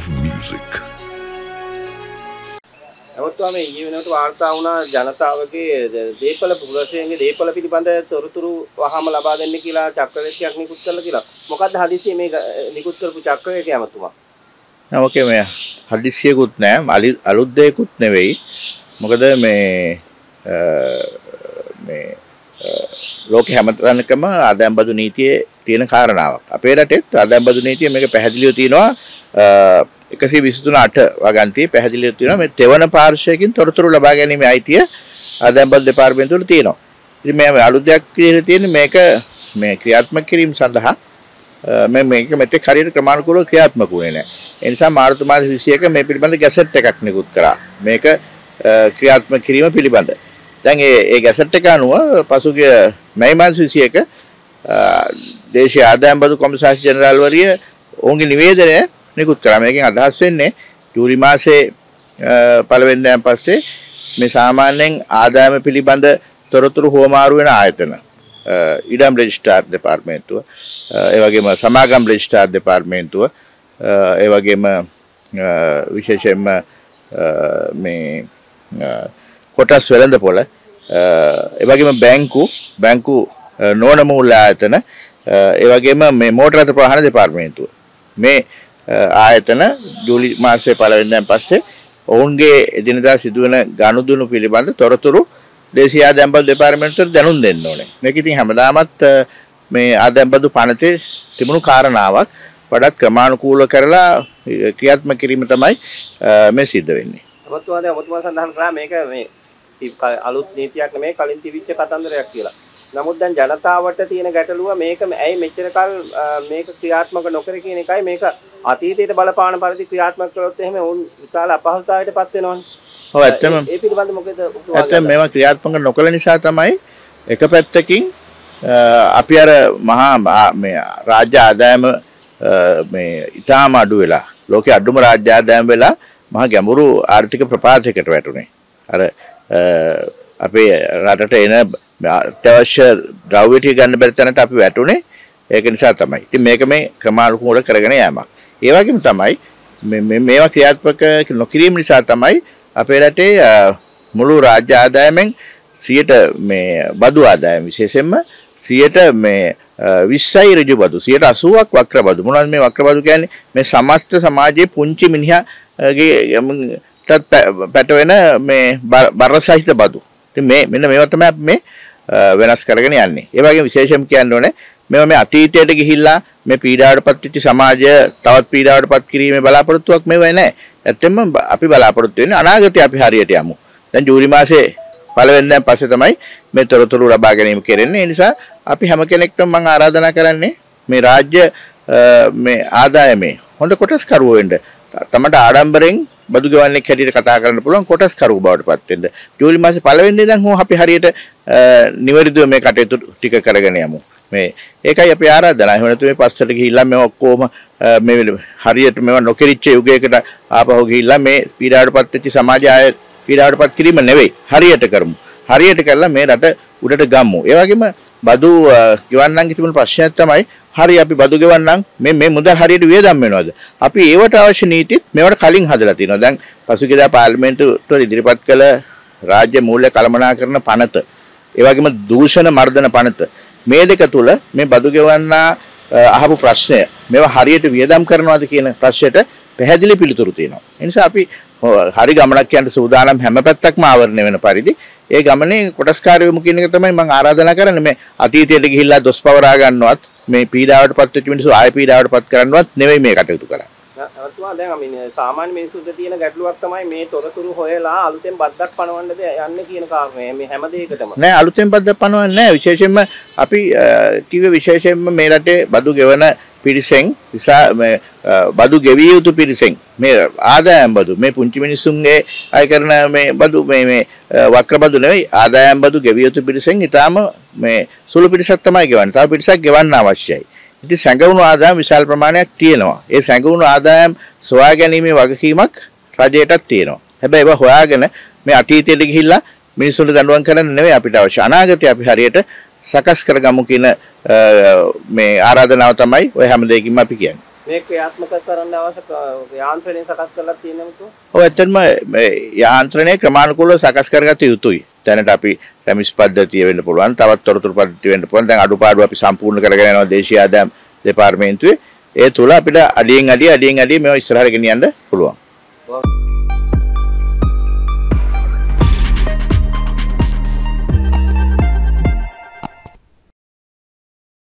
of music. නමුත් මේ ඊයේ වෙනකොට වාර්තා වුණා ජනතාවගේ දීපල පුරවැසියන්ගේ දීපල පිළිබඳ තොරතුරු වහාම ලබා දෙන්න කියලා චක්‍රවේදයක් නිකුත් කළා කියලා. මොකද්ද හදිසියේ මේ නිකුත් කරපු චක්‍රවේදය ඇමතුමා? ඕකේ මේ හදිසියකුත් නෑ අලුත් දෙයක්කුත් නෙවෙයි. මොකද මේ ලෝක හැමතැනකම ආදායම් බදු නීතියේ තියෙන කාරණාවක්. අපේ රටෙත් ආදායම් බදු නීතිය මේක පැහැදිලිව තියෙනවා 123.8 වගන්තියේ පැහැදිලිව තියෙනවා මේ තෙවන පාර්ශ්වයකින් තොරතුරු ලබා ගැනීමේ අයිතිය ආදායම් බදු දෙපාර්තමේන්තුවට තියෙනවා. ඉතින් මේ අලුත් දෙයක් කියලා තියෙන්නේ මේක මේ ක්‍රියාත්මක කිරීම සඳහා මේක මෙතෙක් හරියට ක්‍රමානුකූලව ක්‍රියාත්මක වුණේ නැහැ. ඒ නිසා මාර්තු මාස 21 මේ පිළිබඳ ගැසට් එකක් නිකුත් කරා. මේක ක්‍රියාත්මක කිරීම පිළිබඳ. දැන් ඒ ගැසට් එක අනුව පසුගිය මැයි මාස 21 දේශීය ආදායම් බදු කොමසාරිස් ජෙනරාල්වරිය ඔවුන්ගේ නිවේදනය නිකුත් කරා. මේකෙන් අදහස් වෙන්නේ ජූලි මාසේ පළවෙනිදාන් පස්සේ මේ සාමාන්‍යයෙන් ආදායම පිළිබඳ තොරතුරු හුවමාරු වෙන ආයතන ඉඩම් රෙජිස්ට්‍රාර් දෙපාර්තමේන්තුව ඒ වගේම සමාගම් රෙජිස්ට්‍රාර් දෙපාර්තමේන්තුව ඒ වගේම විශේෂයෙන්ම මේ කොටස් වෙළඳපොළ ඒ වගේම බැංකු නොවන මූල්‍ය ආයතන ඒ වගේම මේ මෝටර රථ ප්‍රවාහන දෙපාර්තමේන්තුව මේ ආයතන ජූලි මාසයේ පළවෙනිදාන් පස්සේ ඔවුන්ගේ එදිනදා සිදුවන ගනුදෙනු පිළිබඳ තොරතුරු දේශීය ආදායම් බදු දෙපාර්තමේන්තුවට දැනුම් දෙන්න ඕනේ. මේක ඉතින් හැමදාමත් මේ ආදායම් බදු පනතේ තිබුණු කාරණාවක් වඩාත් ක්‍රමානුකූලව කරලා ක්‍රියාත්මක කිරීම තමයි මේ සිද්ධ වෙන්නේ. ඔබතුමා සඳහන් කළා මේක මේ අලුත් නීතියක් නෙමෙයි කලින් තිබිච්ච කතන්දරයක් කියලා. නමුත් දැන් ජනතාවට තියෙන ගැටලුව මේක ඇයි මෙච්චර කල් මේක ක්‍රියාත්මක නොකර කියන එකයි. මේක අතීතයට බලපාන පරිදි ක්‍රියාත්මක කළොත් එහෙම උන් විශාල අපහසුතාවයකටපත් වෙනවනේ. ඔව් ඇත්තම ඒ පිළිබඳ මොකද ඇත්තම මේවා ක්‍රියාත්මක නොකළ නිසා තමයි එක පැත්තකින් අපි අර මහා මේ රාජ්‍ය ආදායම මේ ඉතාම අඩු වෙලා ලෝකයේ අඩුම රාජ්‍ය ආදායම වෙලා මහා ගැඹුරු ආර්ථික ප්‍රපාතයකට වැටුනේ. අර අපේ රටට එන අත්‍යවශ්‍ය ද්‍රව්‍ය ටික ගන්න බැරි තැනට අපි වැටුනේ. ඒක නිසා තමයි. ඉතින් මේක මේ ක්‍රමානුකූලව කරගෙන යෑමක්. ඒ වගේම තමයි මේවා ක්‍රියාත්මක නොකිරීම නිසා තමයි අපේ රටේ මුළු රාජ්‍ය ආදායමෙන් 100ට මේ බදු ආදායම විශේෂයෙන්ම 100ට මේ 20යි ඍජු බදු 80ක් වක්‍ර බදු. මොනවද මේ වක්‍ර බදු කියන්නේ? මේ සමස්ත සමාජයේ පුංචි මිනිහාගේ පැටවෙන මේ බරසහිත බදු. ඉතින් මෙන්න මේවා තමයි අපි මේ වෙනස් කරගෙන යන්නේ. ඒ වගේම විශේෂයෙන් කියන්න ඕනේ මේවා මේ අතීතයට ගිහිල්ලා මේ පීඩාවටපත් වෙච්ච සමාජය තවත් පීඩාවටපත් කිරීමේ බලාපොරොත්තුවක් මේවා නැහැ. ඇත්තෙන්ම අපි බලාපොරොත්තු වෙන්නේ අනාගතේ අපි හරියට යමු. දැන් ජූලි මාසේ පළවෙනිදාන් පස්සේ තමයි මේ තොරතුරු ලබා ගැනීම කෙරෙන්නේ. ඒ නිසා අපි හැම කෙනෙක්ටම මම ආරාධනා කරන්නේ මේ රාජ්‍ය මේ ආදායමේ හොඳ කොටස්කරුවෝ වෙන්න. තමන්ට ආඩම්බරෙන් බදු ගෙවන්නෙක් හැටියට කතා කරන්න පුළුවන් කොටස්කරුවෝ බවට පත් වෙන්න. ජූලි මාසේ පළවෙනිදාන් අපි හරියට නිවැරදිව මේ කටයුතු ටික කරගෙන යමු. මේ ඒකයි අපි ආරාධනා. එහෙම නැත්නම් මේ පස්සට ගිහිල්ලා මේ ඔක්කොම මේ හරියට මේවා නොකිරිච්ච යුගයකට ආපහු ගිහිල්ලා මේ පීඩාවටපත් වෙච්ච සමාජය ආය පීඩාවටපත් කිරීම නෙවෙයි. හරියට කරමු. හරියට කරලා මේ රට උඩට ගමු. ඒ වගේම බදු ගෙවන්නන්ගේ තිබුණු ප්‍රශ්නයක් තමයි හරි අපි බදු ගෙවන්නම් මේ මුදල් හරියට වියදම් වෙනවද? අපි ඒවට අවශ්‍ය නීතිත් මේවට කලින් හදලා තියෙනවා. දැන් පසුගියදා පාර්ලිමේන්තුවට ඉදිරිපත් කළ රාජ්‍ය මූල්‍ය කළමනාකරන පනත, ඒ වගේම දූෂණ මර්දන පනත මේ දෙක තුල මේ බදු ගෙවන්නා අහපු ප්‍රශ්නය මේවා හරියට වියදම් කරනවද කියන ප්‍රශ්නෙට පැහැදිලි පිළිතුරු තියෙනවා. ඒ නිසා අපි හරි ගමනක් යන්න සූදානම් හැම පැත්තක්ම ආවරණය වෙන පරිදි ඒ ගමනේ කොටස්කාරයෝම කියන එක තමයි මම ආරාධනා කරන්නේ. මේ අතීතයට ගිහිල්ලා දොස් පවරා ගන්නවත් මේ පීඩාවටපත් වෙච්ච මිනිස්සු ආය පීඩාවටපත් කරන්නවත් නෙවෙයි මේ කටයුතු කරන්නේ. නවතුමා දැන් සාමාන්‍ය මිනිස්සුන්ට තියෙන ගැටලුවක් තමයි මේ තොරතුරු හොයලා අලුතෙන් බද්දක් පනවන්නද යන්නේ කියන කාරණය. මේ හැම දෙයකටම නෑ අලුතෙන් බද්දක් පනවන්නේ නෑ. විශේෂයෙන්ම අපි කිව්වේ විශේෂයෙන්ම මේ රටේ බදු ගෙවන පිරිසෙන් බදු ගෙවිය යුතු පිරිසෙන් මේ ආදායම් බදු මේ පුංචි මිනිස්සුන්ගේ අය කරන මේ බදු මේ වක්‍ර බදු නෙවෙයි ආදායම් බදු ගෙවිය යුතු පිරිසෙන් ඊටාම මේ සුළු පිරිසක් තමයි ගෙවන්නේ. තව පිරිසක් ගෙවන්න අවශ්‍යයි. ඉතින් සැඟවුණු ආදායම් විශාල ප්‍රමාණයක් තියෙනවා. ඒ සැඟවුණු ආදායම් සොයා ගැනීමේ වගකීමක් රජයටත් තියෙනවා. හැබැයි ඒවා හොයාගෙන මේ අතීතයට ගිහිල්ලා මිනිස්සුන්ට දඬුවම් කරන්න නෙවෙයි අපිට අවශ්‍ය. අනාගතේ අපි හරියට සකස් කරගමු කියන මේ ආරාධනාව තමයි ඔය හැම දෙයකින්ම අපි කියන්නේ. මේ ක්‍රියාත්මක කරන්න අවශ්‍ය යාන්ත්‍රණය සකස් කරලා තියෙනවද? ඔව් ඇත්තටම මේ යාන්ත්‍රණය ක්‍රමානුකූලව සකස් කරගත යුතුයි. දැනට අපි රැමිස් පද්ධතිය වෙන්න පුළුවන්, තවත් තොරතුරු පද්ධතිය වෙන්න පුළුවන්. දැන් අඩුපාඩු අපි සම්පූර්ණ කරගෙන යනවා දේශීය ආදායම් දෙපාර්තමේන්තුවේ. ඒ තුල අපිට අඩියෙන් අඩිය මේවා ඉස්සරහට ගෙනියන්න පුළුවන්.